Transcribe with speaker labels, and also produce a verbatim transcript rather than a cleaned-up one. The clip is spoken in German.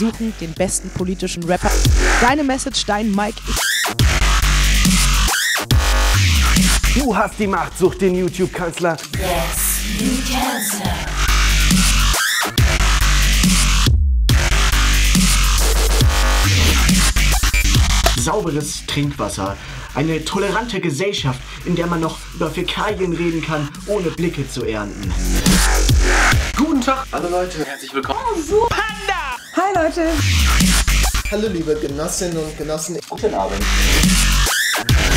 Speaker 1: suchen den besten politischen Rapper. Deine Message, dein Mike.
Speaker 2: Du hast die Macht, such den YouTube-Kanzler.
Speaker 3: Yes, you cancer.
Speaker 4: Sauberes Trinkwasser, eine tolerante Gesellschaft, in der man noch über Fäkalien reden kann, ohne Blicke zu ernten.
Speaker 5: Guten Tag, hallo Leute, herzlich willkommen.
Speaker 1: Oh, Panda!
Speaker 6: Hi Leute!
Speaker 7: Hallo liebe Genossinnen und Genossen.
Speaker 5: Guten Abend.